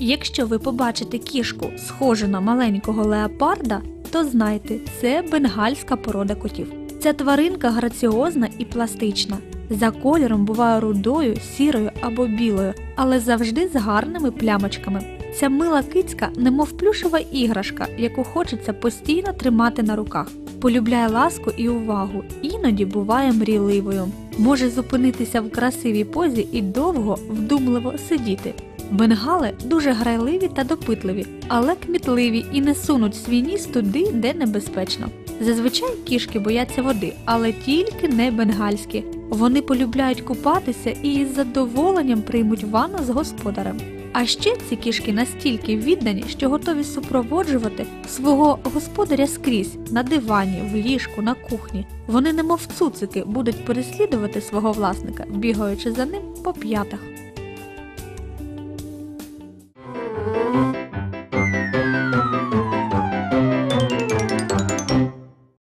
Якщо ви побачите кішку, схожу на маленького леопарда, то знайте, це бенгальська порода котів. Ця тваринка граціозна і пластична. За кольором буває рудою, сірою або білою, але завжди з гарними плямочками. Ця мила кицька немов плюшева іграшка, яку хочеться постійно тримати на руках. Полюбляє ласку і увагу, іноді буває мрійливою. Може зупинитися в красивій позі і довго, вдумливо сидіти. Бенгали дуже грайливі та допитливі, але кмітливі і не сунуть свій ніс туди, де небезпечно. Зазвичай кішки бояться води, але тільки не бенгальські. Вони полюбляють купатися і із задоволенням приймуть ванну з господарем. А ще ці кішки настільки віддані, що готові супроводжувати свого господаря скрізь – на дивані, в ліжку, на кухні. Вони немов цуцики будуть переслідувати свого власника, бігаючи за ним по п'ятах.